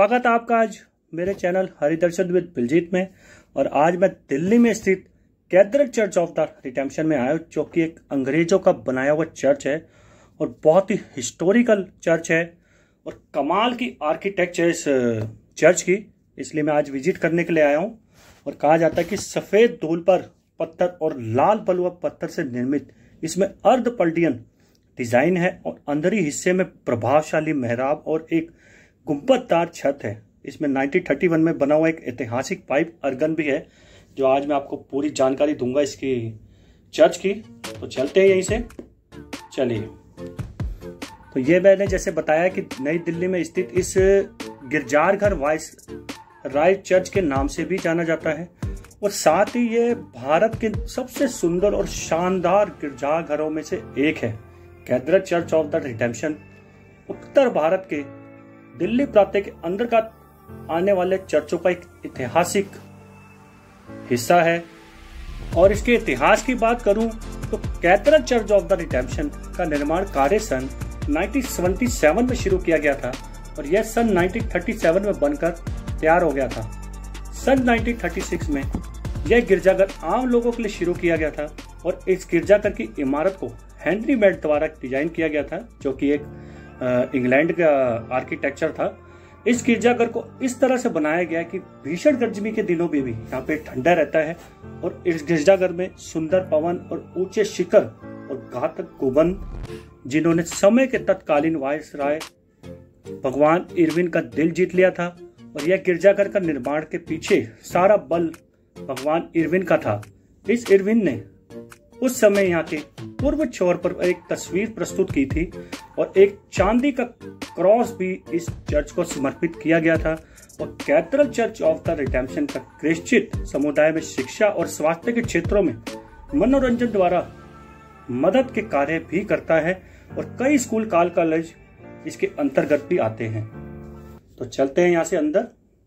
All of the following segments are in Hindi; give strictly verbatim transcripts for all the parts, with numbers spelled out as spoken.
स्वागत है आपका आज मेरे चैनल हरिदर्शन विद बिलजीत में। और आज मैं दिल्ली में स्थित cathedral church of the redemption में आया हूँ, जो कि एक अंग्रेजों का बनाया हुआ चर्च है और बहुत ही हिस्टोरिकल चर्च है और कमाल की आर्किटेक्चर इस चर्च की, इसलिए मैं आज विजिट करने के लिए आया हूँ। और कहा जाता है कि सफ़ेद धूल पर पत्थर और लाल बलुआ पत्थर से निर्मित इसमें अर्ध पल्टियन डिज़ाइन है और अंदरी हिस्से में प्रभावशाली मेहराब और एक गुंबददार छत है। इसमें उन्नीस सौ इकतीस में बना हुआ एक ऐतिहासिक पाइप अर्गन भी है, जो आज मैं आपको पूरी जानकारी दूंगा इसकी चर्च की। तो चलते हैं यहीं से, चलिए। तो ये मैंने जैसे बताया कि नई दिल्ली में स्थित इस गिरजाघर वाइस राय चर्च के नाम से भी जाना जाता है और साथ ही ये भारत के सबसे सुंदर और शानदार गिरजाघरों में से एक है। Cathedral church of the redemption उत्तर भारत के दिल्ली प्रांत के अंदर का आने वाले चर्चों का एक ऐतिहासिक हिस्सा है। और इसके इतिहास की बात करूं तो cathedral church of the redemption का निर्माण कार्य सन उन्नीस सौ सतहत्तर में शुरू किया गया था और यह सन उन्नीस सौ सैंतीस में बनकर तैयार हो गया था। सन उन्नीस सौ छत्तीस में यह गिरजाघर आम लोगों के लिए शुरू किया गया था और इस गिरजाघर की इमारत को हेनरी मेड द्वारा डिजाइन किया गया था, जो कि एक इंग्लैंड का आर्किटेक्चर था। इस गिरजाघर को इस तरह से बनाया गया कि भीषण गर्मी के दिनों में भी यहाँ पे ठंडा रहता है और इस गिरजाघर में सुंदर पवन और ऊंचे शिखर और घातक गुंबद, जिन्होंने समय के तत्कालीन वायसराय भगवान इरविन का दिल जीत लिया था। और यह गिरजाघर का निर्माण के पीछे सारा बल भगवान इरविन का था। इस इरविन ने उस समय यहाँ के पूर्व छोर पर एक तस्वीर प्रस्तुत की थी और एक चांदी का क्रॉस भी इस चर्च को समर्पित किया गया था। और cathedral church of the redemption का क्रिश्चियन समुदाय में शिक्षा और स्वास्थ्य के क्षेत्रों में मनोरंजन द्वारा मदद के कार्य भी करता है और कई स्कूल काल कॉलेज इसके अंतर्गत भी आते हैं। तो चलते हैं यहाँ से अंदर।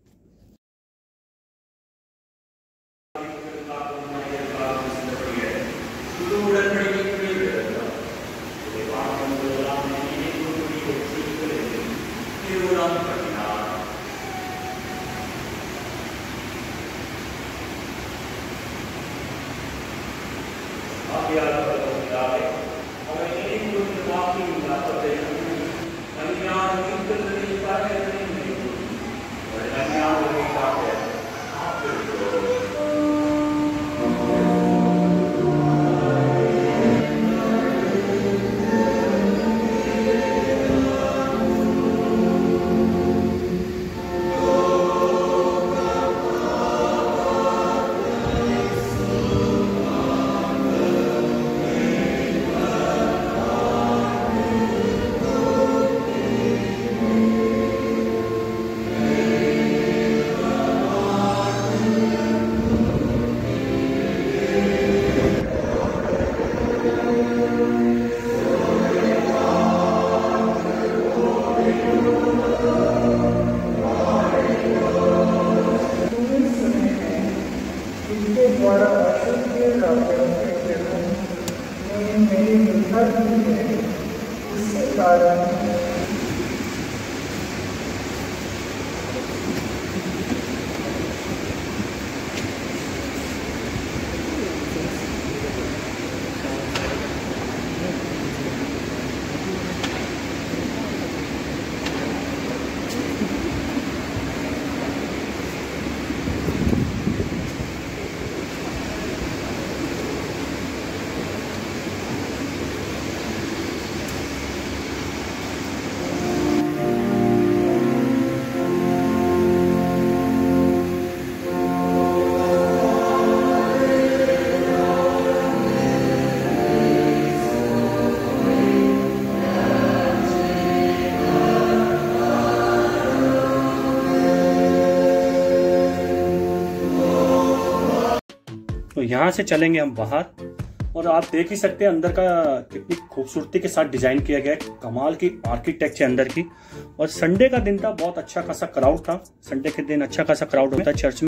तो यहाँ से चलेंगे हम बाहर और आप देख ही सकते हैं अंदर का कितनी खूबसूरती के साथ डिजाइन किया गया है। कमाल की आर्किटेक्चर अंदर की। और संडे का दिन था, बहुत अच्छा खासा क्राउड था। संडे के दिन अच्छा खासा क्राउड होता है चर्च में।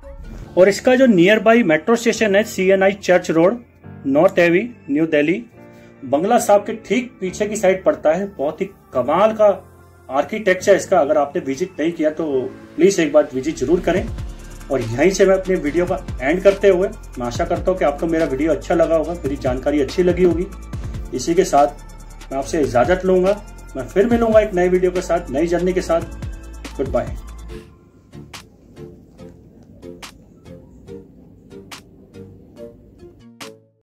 और इसका जो नियर बाई मेट्रो स्टेशन है C N I church road, north Ave, New Delhi, Bangla Sahib के ठीक पीछे की साइड पड़ता है। बहुत ही कमाल का आर्किटेक्चर इसका अगर आपने विजिट नहीं किया तो प्लीज एक बार विजिट जरूर करें। और यहीं से मैं अपने वीडियो का एंड करते हुए मैं आशा करता हूँ कि आपको मेरा वीडियो अच्छा लगा होगा, मेरी जानकारी अच्छी लगी होगी। इसी के साथ मैं आपसे इजाजत लूंगा। मैं फिर मिलूंगा एक नए वीडियो के साथ, नई जर्नी के साथ। Good bye.